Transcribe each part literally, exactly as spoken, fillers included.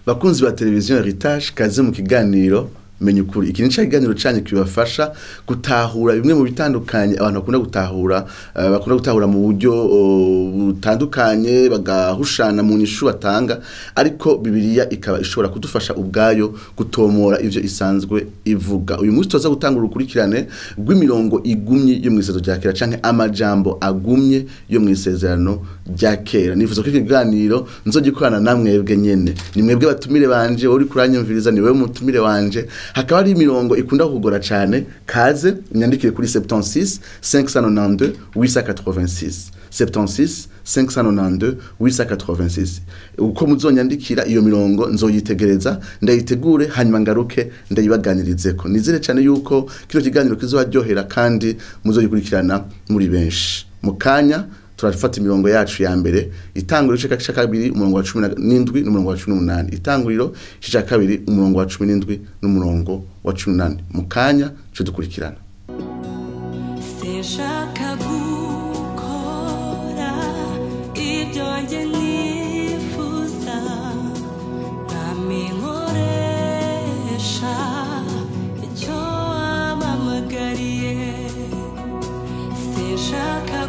bakunzi ba televiziyo Heritage kaze mu kiganiro menya ukuri. Iki ni kiganiro cyane kibafasha gutahura bimwe mu bitandukanye abantu bakunda gutahura uh, bakunda gutahura mu buryo butandukanye uh, bagahushana mu nyishu batanga, ariko Bibiliya ikaba ishobora kudufasha ubwayo gutomora ivyo isanzwe ivuga. Uyu munsi tuza gutanga urukurikirane rw'imirongo igumye yo mw'isezerano rya kera canke amajambo agumye yo mw'isezerano rya kera. Nifuza ko ikiganiro nzogikorana namwebwe nyene, ni mwebwe batumire banje, uri kuranyumviriza ni wewe mutumire wanje. Hakaba ari imirongo ikunda kugora cyane, kaze nyandikire kuri soixante-six cinq cent quatre-vingt-deux huit cent quatre-vingt-six soixante-six cinq cent quatre-vingt-deux huit cent quatre-vingt-six. Uko muzonyandikira iyo mirongo nzoyitegereza, ndayitegure hanyuma ngaruke ndayibaganirizeko. Nizere cyane yuko kino kiganiro kizobaryohera kandi muzoyikurikirana muri benshi. Mukanya turafata imirongo yacu ya mbere, itanguriro cya cya kabiri umurongo wa cumi n'indwi n'umurongo wa cumi n'umunani, itanguriro cya kabiri umurongo wa cumi n'indwi n'umurongo wa cumi n'umunani. Mukanya cyo dukurikirana. Sinshaka gukora ibyo nge nifuza, nkaminkoresha icyo wamamagariye. Sinshaka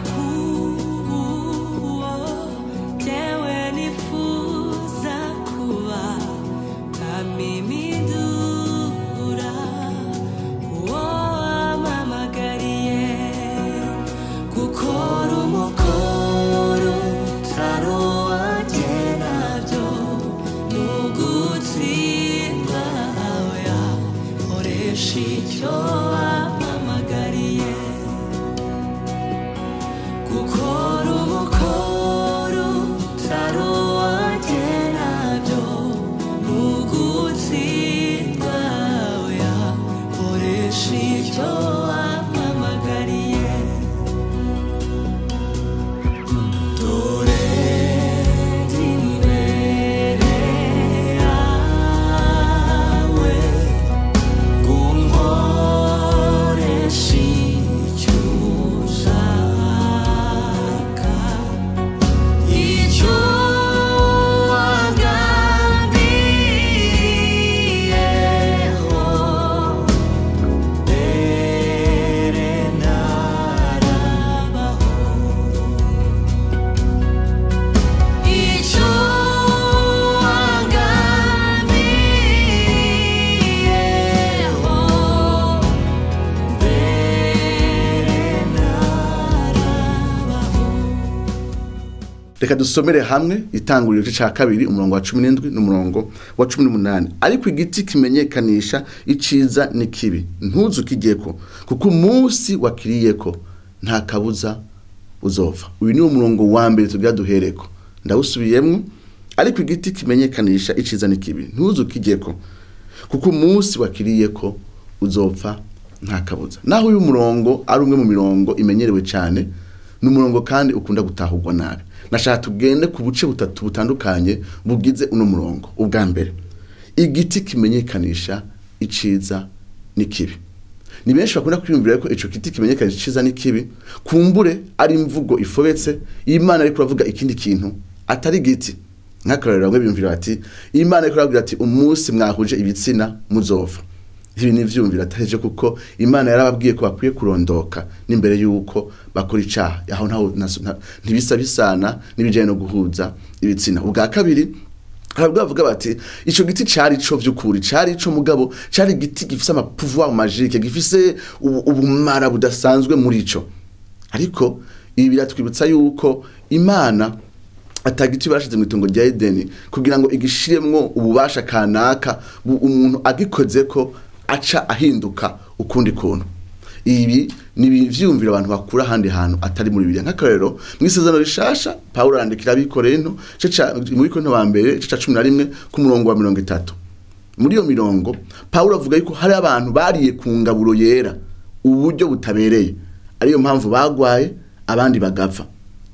reka dusomere hamwe itanguriro cya kabiri umurongo wa cumi n'indwi n'umurongo wa cumi n'umunani. Ariko igiti kimenyekanisha iciza n'ikibi ntuzukigeko, kuko umunsi wakiriyeko nta kabuza uzova. Uyu ni umurongo wa mbere tugira duhereko, ndawusubiyemwo. Ariko igiti kimenyekanisha iciza n'ikibi ntuzukigeko, kuko umunsi wakiriyeko uzopfa nta kabuza. Naho uyu murongo ari umwe mu mirongo imenyerewe cyane, n'umurongo kandi ukunda gutahurwa nabi. Nashaka tugende ku buce butatu butandukanye bugize uno murongo. Ubwa mbere, igiti kimenyekanisha iciza n'ikibi. Ni benshi bakunda kwiyumvira ko ico giti kimenyekanisha iciza n'ikibi kumbure ari imvugo ifobetse, Imana ariko ravuga ikindi kintu atari giti. Nkakarero bamwe biyumvira bati Imana ariko ravuga ati umunsi mwahuje ibitsina muzova. Ibi ni vyumvira ataje, kuko Imana yarababwiye ko bakwiye kurondoka n'imbere yuko bakora icaha. Aho ntaho ntibisa bisana n'ibijanye no guhuza ibitsina. Ubwa kabiri bavuga bati ico giti cari co vy'ukuri, cari co mugabo, cari giti gifise ama pouvoir magique, gifise ubumara budasanzwe muri ico. Ariko ibi biratwibutsa yuko Imana atagiti bashize mu itongo rya Edeni kugira ngo igishiremwo ububasha kanaka umuntu agikoze ko aca ahinduka ukundi kuntu. Ibi ni bivyumvira abantu bakura handi hantu atari muri Bibiliya. Nk'akarero mw'isezerano rishasha Paulo arandikira abikorento mu bikorento ba mbere cya cumi na rimwe ku murongo wa mirongo itatu. Muri iyo mirongo Paulo avuga yuko hari abantu bariye ku ngaburo yera uburyo butabereye, ariyo mpamvu bagwaye abandi bagapfa.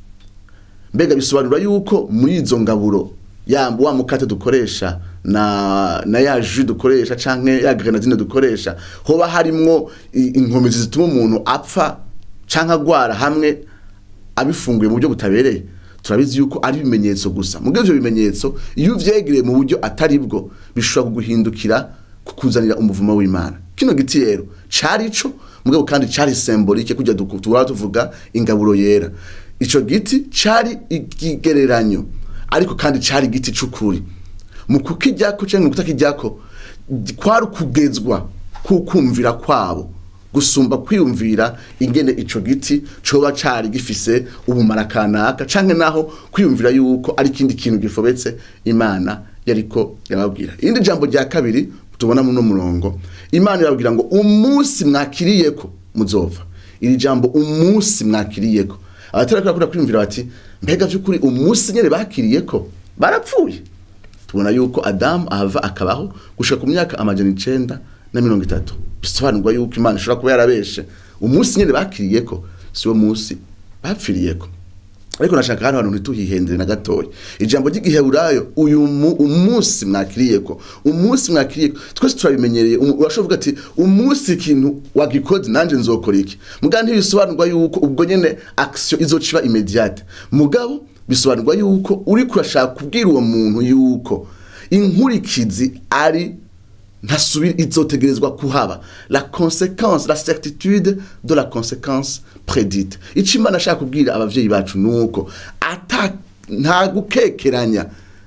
Mbega bisobanura yuko muri izo ngaburo yambo wa mukate dukoresha na na ya jus dukoresha canke ya grenadine dukoresha hoba harimwo inkomezi zituma umuntu apfa canke agwara hamwe abifunguye mu buryo butabereye? turabizi yuko ari ibimenyetso gusa mu byo bimenyetso iyo uvyegereye mu buryo atari bwo bishobora kuguhindukira kukuzanira umuvumo w'Imana. Kino giti rero cari ico mugabo kandi cari symbolique kujya dukutura tuvuga ingaburo yera. Ico giti cari ikigereranyo ariko kandi cari giti c'ukuri. Mu kukijyako cyangwa mu kutakijyako kwari kugezwa kukumvira kwabo gusumba kwiyumvira ingene ico giti coba cari gifise ubumara kanaka canke naho kwiyumvira yuko ari kindi kintu gifobetse Imana yariko yababwira. Indi jambo rya kabiri tubona mu no murongo Imana irabwira ngo umunsi mwakiriyeko muzova. Iri jambo umunsi mwakiriyeko abatera kura kwiyumvira bati mbega vy'ukuri umunsi nyene bakiriyeko barapfuye. Tubona yuko Adam ava akabaho gushika ku myaka amajana icenda na mirongo itatu. Bisobanurwa yuko Imana ishobora kuba yarabeshe umunsi nyene bakiriyeko siwo munsi bapfiriyeko. Ariko nashaka hano hantu ntituhihendere na gatoya. Ijambo ry'igiheburayo uyu umunsi mwakiriyeko umunsi mwakiriyeko twese turabimenyereye. Urashovuga ati umunsi kintu wagikoze nanje nzokora iki. Mugabo ntibisobanurwa yuko ubwo nyene action izociba immediate. Mugabo bisobanurwa yuko uri kurashaka kubwira uwo muntu yuko inkurikizi ari ntasubira izotegerezwa kuhaba. La conséquence, la certitude de la conséquence prédite. Ico Imana ashaka kubwira abavyeyi bacu nuko ata nta gukekeranya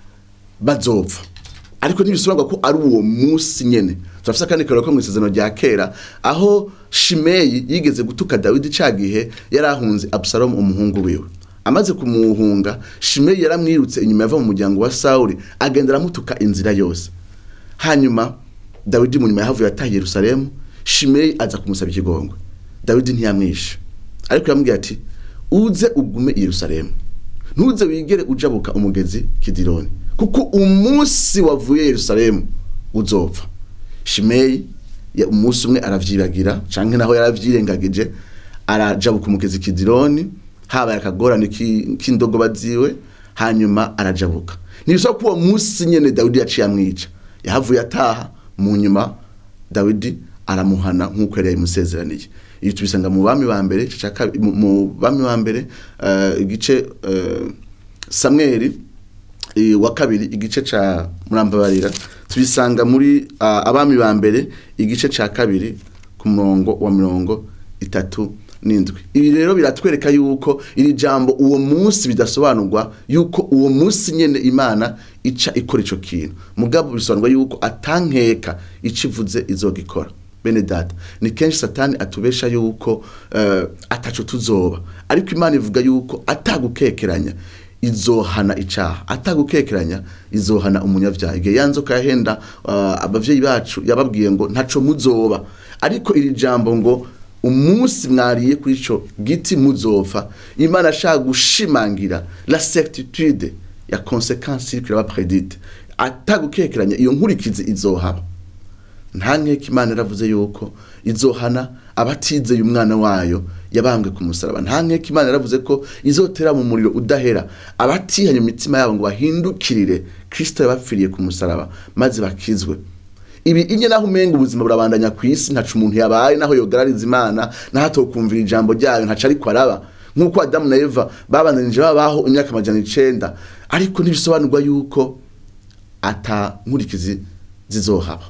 bazopfa. Ariko ntibisobanurwa ko ari uwo munsi nyene. Turafisa kandi ko mu isezerano rya kera aho Shimeyi yigeze gutuka Dawidi cagihe yarahunze Absalom umuhungu wiwe. Amaze kumuhunga Shimeyi yaramwirutse inyuma yava mu muryango wa Sauli agenda aramutuka inzira yose. Hanyuma Dawidi mu nyuma yahavuye ataye Yerusalemu Shimeyi aza kumusaba ikigongwe. Dawidi ntiyamwishe ariko yamubwiye ati uze ugume Yerusalemu ntuze wigere ujabuka umugezi Kidironi kuko umunsi wavuye Yerusalemu uzopfa. Shimeyi ya umunsi umwe aravyibagira canke naho yaravyirengagije arajabuka umugezi Kidironi haba yakagorana kindogo baziwe hanyuma arajabuka. Nibiso ko uwo munsi nyene Dawidi yaciye amwica yahavuye ataha mu nyuma Dawidi aramuhana nkuko yari yamusezeraniye. Iyo tubisanga mu bami ba mbere mu bami ba mbere igice Samueli wa kabiri igice ca murambabarira tubisanga muri abami ba mbere igice ca kabiri ku murongo wa mirongo itatu n'indwi. Ibi rero biratwereka yuko iri jambo uwo munsi bidasobanurwa yuko uwo munsi nyene Imana ica ikora ico kintu. Mugabo bisobanurwa yuko atankeka icivuze izogikora. Bene data ni kenshi Satani atubesha yuko uh, ataco tuzoba ariko Imana ivuga yuko atagukekeranya izohana icaha atagukekeranya izohana umunyavyaha. Igihe yanzoka yahenda uh, abavyeyi bacu yababwiye ngo ntaco muzoba ariko iri jambo ngo umunsi mwariye kuri ico giti muzopfa Imana ashaka gushimangira la certitude ya conséquence que va prédite atagukekeranya iyo nkurikizi izohaba. Ntankeka Imana yaravuze yuko izohana abatize umwana wayo yabambwe ku musaraba. Ntankeka Imana yaravuze ko izotera mu muriro udahera abatihanye imitima yabo ngo bahindukirire Kristo yabapfiriye ku musaraba maze bakizwe. Ibi inye naho umenga ubuzima burabandanya kwisi ntacu umuntu yabaye naho yogarariza Imana naho atokumvira ijambo ryayo ntaca ariko araba nkuko Adamu na Eva babandanije babaho imyaka amajana icenda ariko ntibisobanurwa yuko ata nkurikizi zizohaba.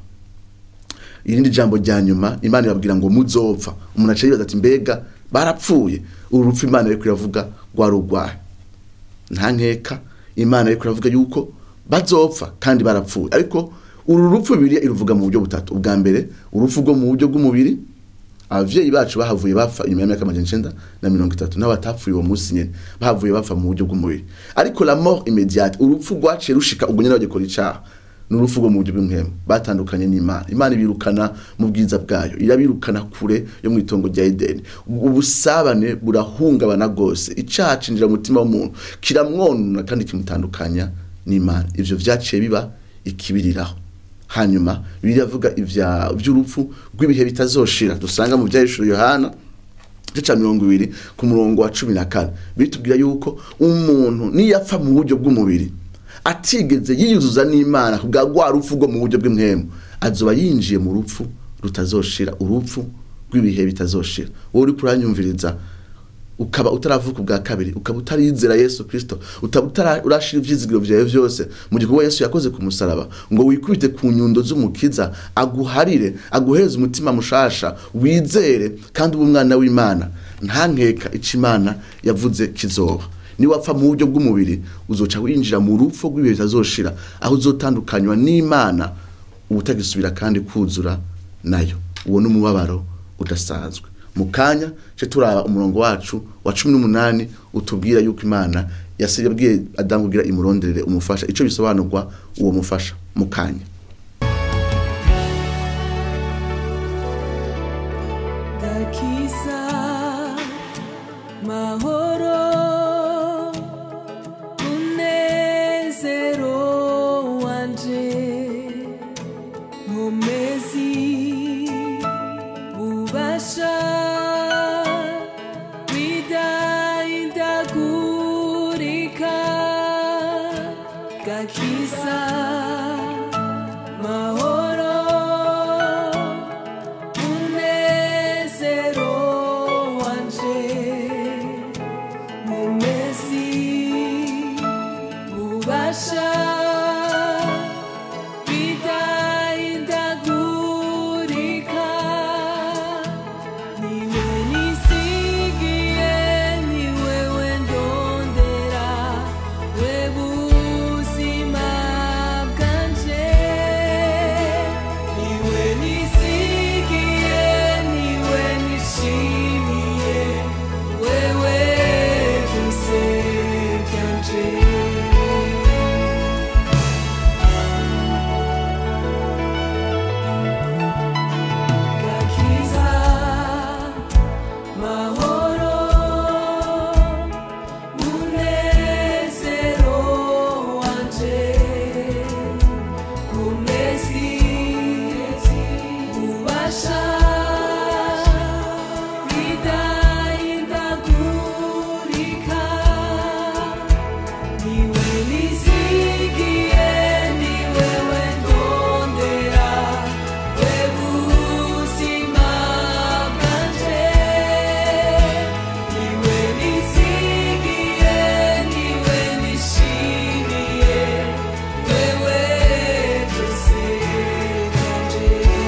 Irindi jambo rya nyuma Imana yababwira ngo muzopfa. Umuntu aca yibaza ati mbega barapfuye urupfu Imana ariko iravuga rwarugwaye. Ntankeka Imana ariko iravuga yuko bazopfa kandi barapfuye ariko uru rupfu Bibiliya iruvuga mu buryo butatu. Ubwa mbere urupfu rwo mu buryo bw'umubiri abavyeyi bacu bahavuye bapfa inyuma y'imyaka amajana icenda na mirongo itatu nabo batapfuye uwo munsi nyene bahavuye bapfa mu buryo bw'umubiri. Ariko la mort immédiate urupfu rwaciye rushika ubwo nyene bagikora icaha n'urupfu rwo mu buryo bw'imhemu batandukanye n'Imana. Imana ibirukana mu bwiza bwayo irabirukana kure yo mu itongo rya Edeni. Ubusabane burahungabana gose icaha cinjira mu mutima w'umuntu kiramwonona kandi kimutandukanya n'Imana. Ivyo vyaciye biba ikibiriraho. Hanyuma biravuga ivya by'urupfu rw'ibihe bitazoshira dusanga mu byahishuro Yohana gice mirongo ibiri ku murongo wa cumi na kane bitubwira yuko umuntu niyapfa mu buryo bw'umubiri atigeze yiyuzuza n'Imana kubwa gwa rupfu rwo mu buryo bw'imhemu azoba yinjiye mu rupfu rutazoshira urupfu rw'ibihe bitazoshira. Wowe uri kuranyumviriza ukaba utaravuka ubwa kabiri, ukaba utarizera Yesu Kristo, utaba urashira ivyizigiro vyawe vyose mu gikorwa Yesu yakoze ku musaraba, ngo wikubite ku nyundo z'umukiza aguharire, aguhereze umutima mushasha, wizere kandi ubu mwana w'Imana, nta nkeka ico Imana yavuze kizoba. Ni wapfa mu buryo bw'umubiri uzoca winjira mu rupfu rw'ibihe bizazoshira, aho uzotandukanywa n'Imana ubutagisubira kandi kuzura nayo. Uwo n'umubabaro udasanzwe. Mukanya cyo turaba umurongo wacu wa cumi n'umunani utubwira yuko Imana yasabye Adamu kugira imuronderere umufasha, ico bisobanurwa uwo mufasha. Mukanya Gakiza mahoro unezero wanje mumezi ubasha widahindagurika. Gakiza mahoro unezero wanje mumezi ubasha widahindagurika. Niwe nisigiye, ni wewe ndondera, we buzima bwanje. Niwe nisigiye, niwe nishimiye, wewe byose byanje. Gakiza mahoro unezero wanje mumezi ubasha widahindagurika. Niwe nisigiye, ni wewe ndondera, we buzima bwanje. Niwe nisigiye, niwe nishimiye, wewe byose byanje.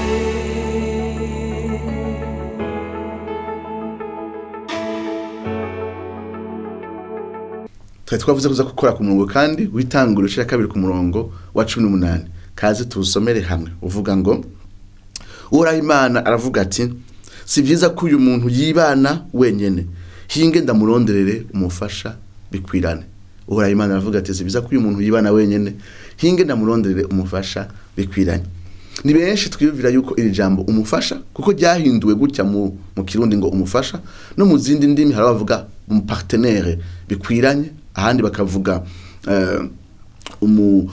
Twari twavuze kuza gukora ku murongo kandi witangura cya kabiri ku murongo wa cumi n'umunani. Kaze tuwusomere hamwe. Uvuga ngo Uhoraho Imana aravuga ati, si vyiza ko uyu muntu yibana wenyene, hinge ndamuronderere umufasha bikwirane. Uhoraho Imana aravuga ati, si vyiza ko uyu muntu yibana wenyene, hinge ndamuronderere umufasha bikwiranye. Ni benshi twiyumvira yuko iri jambo umufasha, kuko ryahinduwe gutya mu, mu Kirundi ngo umufasha, no mu zindi ndimi hari bavuga um partenaire bikwiranye, ahandi bakavuga uh, umu,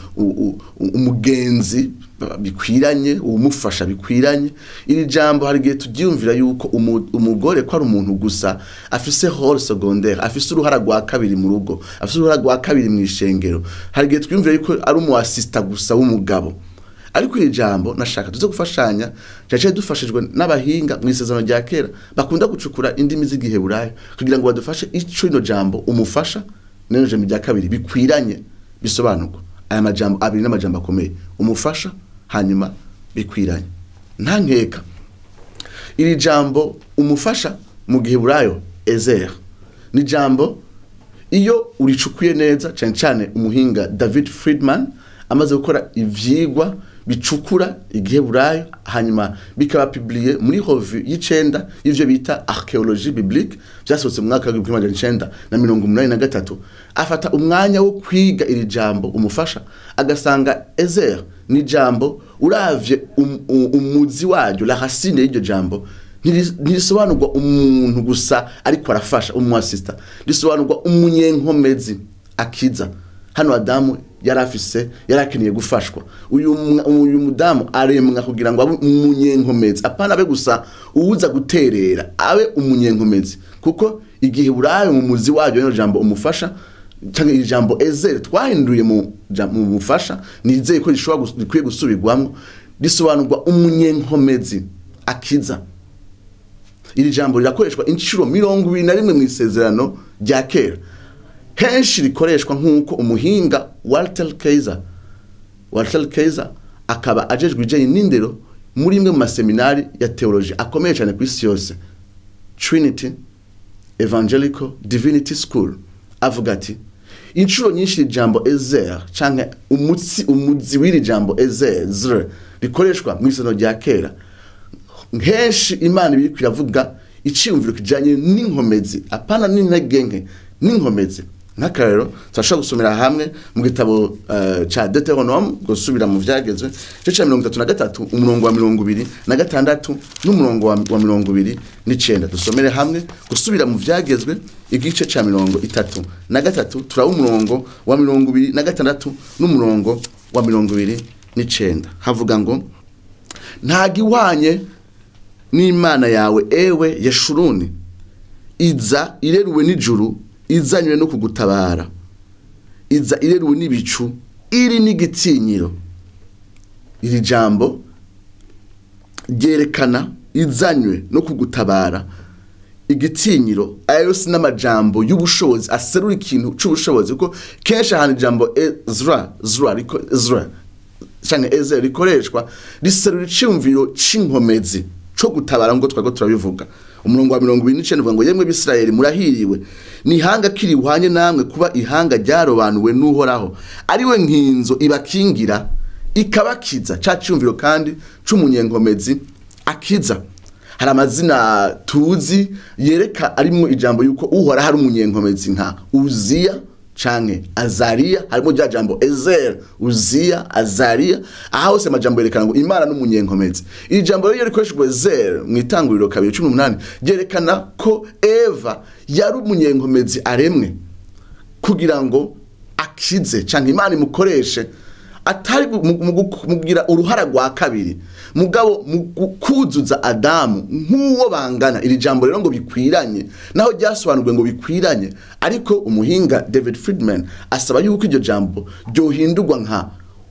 umugenzi bikwiranye, umufasha bikwiranye. Iri jambo hari gihe tugyumvira yuko umu, umugore ko ari umuntu gusa afise rôle secondaire, afise uruhara rwa kabiri mu rugo, afise uruhara rwa kabiri mu ishengero. Hari gihe twiyumvira yuko ari umu assistant gusa w'umugabo. Ariko iri jambo nashaka tuze gufashanya, cyaje dufashijwe n'abahinga mu isezerano rya kera bakunda gucukura indimi z'Igiheburayo kugira ngo badufashe ico ino jambo umufasha neno jambo rya kabiri bikwiranye bisobanurwa. Aya majambo abiri n'amajambo akomeye, umufasha hanyuma bikwiranye. Nta nkeka iri jambo umufasha mu Giheburayo ezer ni jambo iyo uricukuye neza, cyane cyane umuhinga David Friedman amaze gukora ivyigwa bicukura Igiheburayo hanyuma bikaba publié muri revue y'icenda y'ivyo bita archéologie biblique, byasohotse mu mwaka w'igihumbi kimwe n'icenda na mirongo umunani na gatatu. Afata umwanya wo kwiga iri jambo umufasha, agasanga ezer ni jambo uravye um, um, umuzi waryo, la racine y'iryo jambo ntirisobanurwa umuntu gusa ariko arafasha, umu assistant, risobanurwa umunyenkomezi akiza. Hano Adamu yarafise yarakeniye gufashwa, uyu uyu mudamu aremwa kugira ngo abe umunyenkomezi, apana abe gusa uwuza guterera, abe umunyenkomezi. Kuko Igiheburayo mu muzi waryo no jambo umufasha cyangwa ijambo ezer twahinduye mu mu mufasha, nizeye ko rishobora gukwiye gusubirwamo, risobanurwa umunyenkomezi akiza. iri jambo rirakoreshwa inshuro mirongo ibiri na rimwe mu isezerano rya kera henshi rikoreshwa nk'uko umuhinga Walter Kaiser Walter Kaiser akaba ajejwe ijanye n'indero muri imwe mu maseminari ya theology akomeye cyane ku isi yose Trinity Evangelical Divinity School avuga ati inshuro nyinshi ijambo Ezer canke umutsi umuzi w'iri jambo Ezer rikoreshwa mu isezerano rya kera henshi Imana biri kwiravuga iciyumviro kijanye n'inkomezi apana n'intege n'inkomezi nk'akarero turashobora gusomera hamwe mu gitabo uh, ca Deuteronome gusubira mu vyagezwe cyo ca mirongo itatu na gatatu umurongo wa mirongo ibiri na gatandatu n'umurongo wa, wa mirongo ibiri n'icenda dusomere hamwe gusubira mu vyagezwe igice ca mirongo itatu na gatatu turaba umurongo wa mirongo ibiri na gatandatu n'umurongo wa mirongo ibiri n'icenda havuga ngo ntagiwanye n'Imana yawe ewe Yeshuruni iza ireruwe n'ijuru izanywe no kugutabara iza ireruwe n'ibicu iri n'igitinyiro iri jambo ryerekana izanywe no kugutabara igitinyiro ayo si n'amajambo y'ubushobozi aserura ikintu c'ubushobozi kuko kenshi ahantu ijambo Ezra Ezra Ezra cyane Ezer rikoreshwa riserura iciyumviro c'inkomezi co gutabara ngo twago turabivuga umurongo wa mirongo ibiri n'icenda uvuga ngo yemwe Bisirayeli murahiriwe ni ihanga kiri buhanye namwe kuba ihanga ryarobanuwe n'Uhoraho ari we nkinzo ibakingira ikabakiza ca cyumviro kandi c'umunyenkomezi akiza hari amazina tuzi yereka arimo ijambo yuko Uhoraho ari umunyenkomezi nka Uziya canke Azariya harimo rya jambo Ezer Uziya Azariya aho se majambo yerekana ngo Imana n'umunyenkomezi iri jambo rero rikoreshwa Ezer mu itanguriro kabiri cumi n'umunani ryerekana ko Eva yari umunyenkomezi aremwe kugira ngo akize canke Imana imukoreshe atari mugira uruhara rwa kabiri mugabo kuzuza Adamu nk'uwo bangana iri jambo rero ngo bikwiranye naho ryasobanurwe ngo bikwiranye ariko umuhinga David Friedman asaba yuko iryo jambo ryohindurwa nka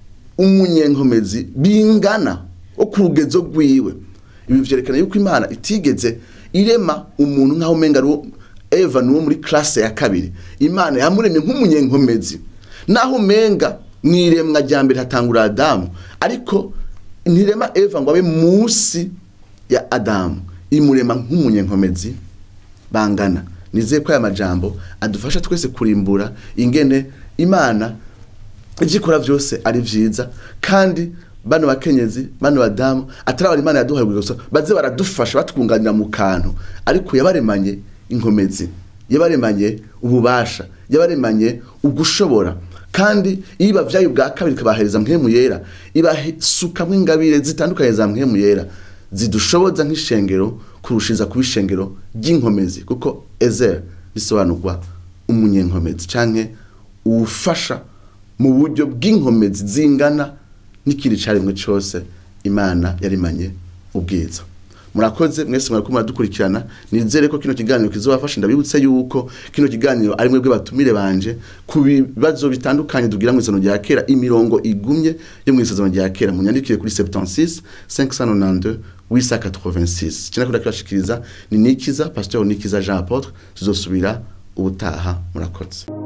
umunyenkomezi bingana o kurugezo rwiwe ibi vyerekana yuko Imana itigeze irema umuntu nkaho menga ro Eva nuwo muri classe ya kabiri Imana yamuremye nk'umunyenkomezi naho menga mwiremwa ryambere hatangura Adamu ariko ntirema Eva ngo abe munsi ya Adamu imurema nk'umunyenkomezi bangana nizeye ko aya majambo adufasha twese kurimbura ingene Imana igikora byose ari vyiza kandi bano bakenyezi bano badamu atarabara Imana yaduhaye gusa baze baradufasha batwunganira mu kantu ariko yabaremanye inkomezi yabaremanye ububasha yabaremanye ugushobora kandi iba vyayo bwa kabiri kabahereza mpemu yera ibasukamwe ingabire zitandukanye za mpemu yera zidushoboza nk'ishengero kurushiza kubishengero ry'inkomezi kuko Ezer bisobanurwa umunyenkomezi canke ufasha mu buryo bw'inkomezi zingana n'ikiri carimwe cyose Imana yarimanye ubwiza murakoze mwese mwariko muradukurikirana nizere ko kino kiganiro kizobafasha ndabibutse yuko kino kiganiro ari mwebwe batumire banje ku bibazo bitandukanye dugira mu isezerano rya kera imirongo igumye yo mu isezerano rya kera munyandikire kuri sept-six cinq cent quatre-vingt-deux huit cent quatre-vingt-six cyane ko ndakashikiriza ni Nikiza Pasteur Nikiza Jean Apôtre tuzosubira ubutaha murakoze.